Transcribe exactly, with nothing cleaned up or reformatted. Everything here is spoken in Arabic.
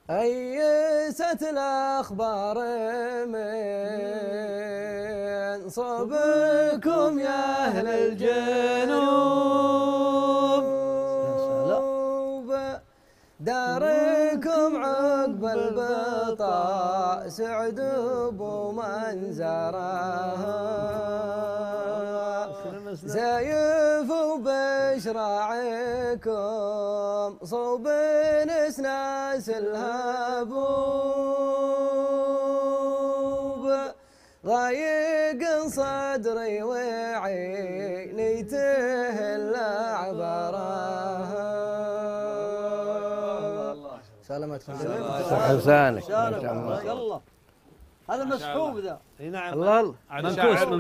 أيست الأخبار من صوبكم يا أهل الجنوب، داركم عقب البطاء سعد بمنزرها، زايف وبشراعكم صوب نسناس الهبوب، ضايق صدري وعيني تهل عبرها. سلامتكم. صح لسانك. ما شاء الله. هذا مسحوب ذا. الله الله.